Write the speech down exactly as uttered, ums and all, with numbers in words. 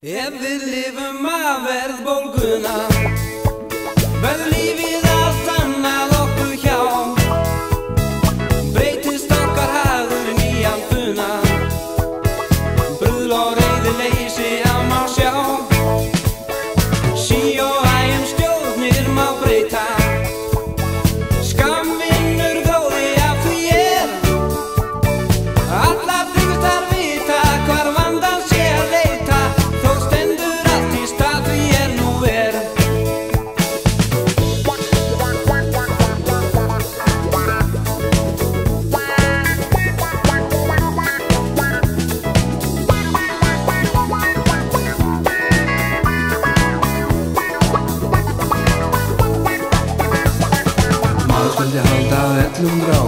Ef við lifum af verðbólguna verður lífið allt annað okkur hjá. Breytist okkar hagur í nýjan funa, bruðl og reiðileysi á má sjá. Sí og æ um stjórnir má breyta, skamm vinnur góði af því er. Allar þykjustar vita hvar vandan sé að leita, þó stendur allt í stað því er nú er. Maður skyldi halda öllum ráð